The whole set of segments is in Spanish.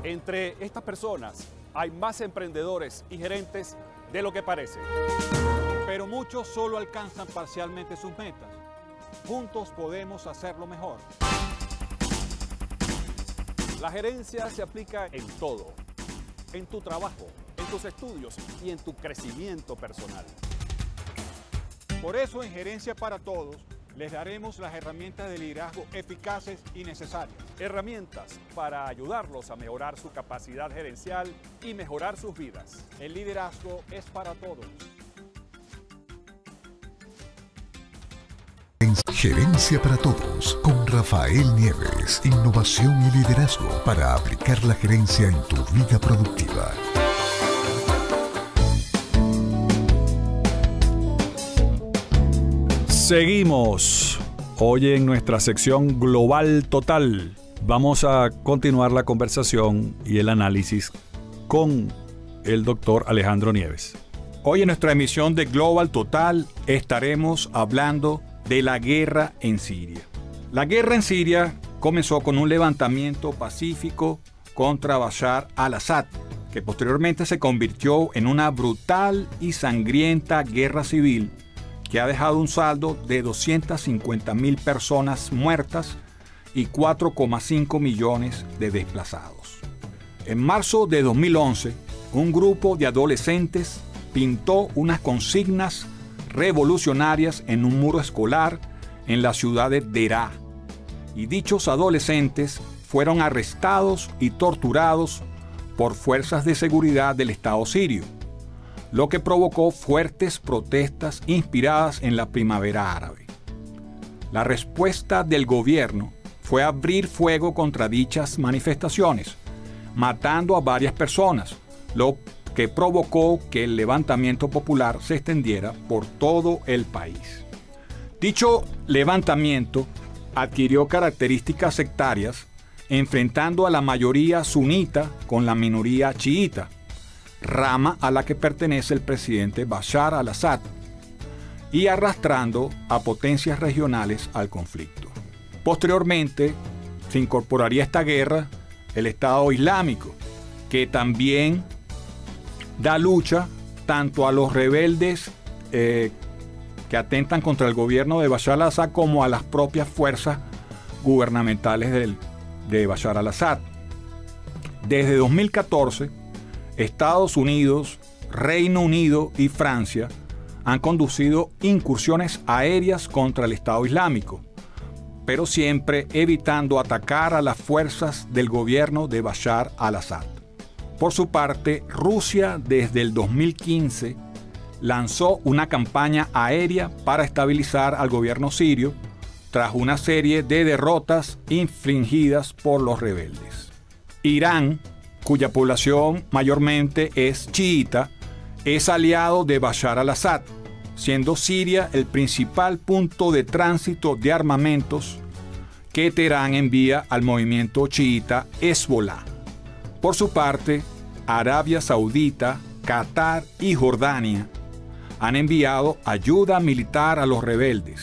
Entre estas personas hay más emprendedores y gerentes de lo que parece. Pero muchos solo alcanzan parcialmente sus metas. Juntos podemos hacerlo mejor. La gerencia se aplica en todo, en tu trabajo, en tus estudios y en tu crecimiento personal. Por eso en Gerencia para Todos les daremos las herramientas de liderazgo eficaces y necesarias. Herramientas para ayudarlos a mejorar su capacidad gerencial y mejorar sus vidas. El liderazgo es para todos. Gerencia para Todos con Rafael Nieves. Innovación y liderazgo para aplicar la gerencia en tu vida productiva. Seguimos. Hoy en nuestra sección Global Total vamos a continuar la conversación y el análisis con el doctor Alejandro Nieves. Hoy en nuestra emisión de Global Total estaremos hablando de la guerra en Siria. La guerra en Siria comenzó con un levantamiento pacífico contra Bashar al-Assad, que posteriormente se convirtió en una brutal y sangrienta guerra civil que ha dejado un saldo de 250.000 personas muertas y 4,5 millones de desplazados. En marzo de 2011, un grupo de adolescentes pintó unas consignas revolucionarias en un muro escolar en la ciudad de Deraa, y dichos adolescentes fueron arrestados y torturados por fuerzas de seguridad del Estado sirio, lo que provocó fuertes protestas inspiradas en la primavera árabe. La respuesta del gobierno fue abrir fuego contra dichas manifestaciones, matando a varias personas, lo que provocó que el levantamiento popular se extendiera por todo el país. Dicho levantamiento adquirió características sectarias, enfrentando a la mayoría sunita con la minoría chiita, rama a la que pertenece el presidente Bashar al-Assad, y arrastrando a potencias regionales al conflicto. Posteriormente se incorporaría a esta guerra el Estado Islámico, que también da lucha tanto a los rebeldes que atentan contra el gobierno de Bashar al-Assad como a las propias fuerzas gubernamentales de Bashar al-Assad. Desde 2014, Estados Unidos, Reino Unido y Francia han conducido incursiones aéreas contra el Estado Islámico, pero siempre evitando atacar a las fuerzas del gobierno de Bashar al-Assad. Por su parte, Rusia desde el 2015 lanzó una campaña aérea para estabilizar al gobierno sirio tras una serie de derrotas infligidas por los rebeldes. Irán, cuya población mayormente es chiita, es aliado de Bashar al-Assad, siendo Siria el principal punto de tránsito de armamentos que Teherán envía al movimiento chiita Hezbollah. Por su parte, Arabia Saudita, Qatar y Jordania han enviado ayuda militar a los rebeldes.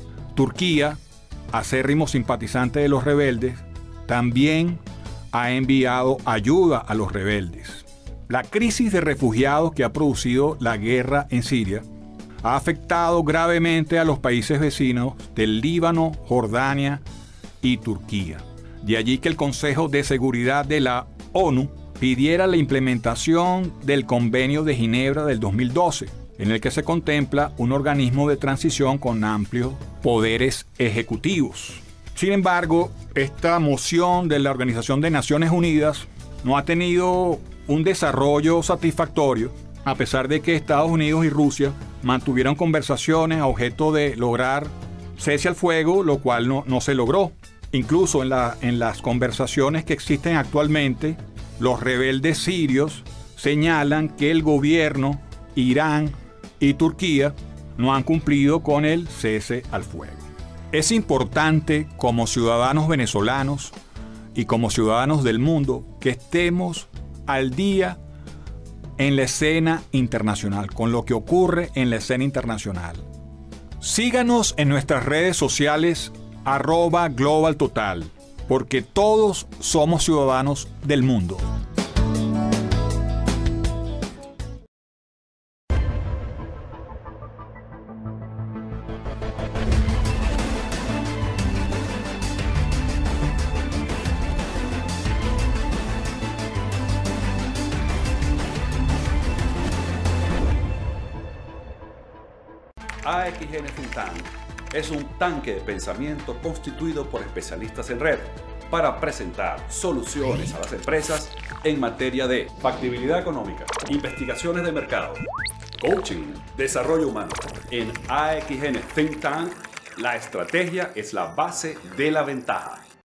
Turquía, acérrimo simpatizante de los rebeldes, también ha enviado ayuda a los rebeldes. La crisis de refugiados que ha producido la guerra en Siria ha afectado gravemente a los países vecinos del Líbano, Jordania y Turquía. De allí que el Consejo de Seguridad de la ONU pidiera la implementación del Convenio de Ginebra del 2012, en el que se contempla un organismo de transición con amplios poderes ejecutivos. Sin embargo, esta moción de la Organización de Naciones Unidas no ha tenido un desarrollo satisfactorio, a pesar de que Estados Unidos y Rusia mantuvieron conversaciones a objeto de lograr cese al fuego, lo cual no se logró. Incluso en las conversaciones que existen actualmente, los rebeldes sirios señalan que el gobierno, Irán y Turquía no han cumplido con el cese al fuego. Es importante, como ciudadanos venezolanos y como ciudadanos del mundo, que estemos al día en la escena internacional, con lo que ocurre en la escena internacional. Síganos en nuestras redes sociales @Global Total porque todos somos ciudadanos del mundo. AXN Think Tank es un tanque de pensamiento constituido por especialistas en red para presentar soluciones a las empresas en materia de factibilidad económica, investigaciones de mercado, coaching, desarrollo humano. En AXN Think Tank, la estrategia es la base de la ventaja.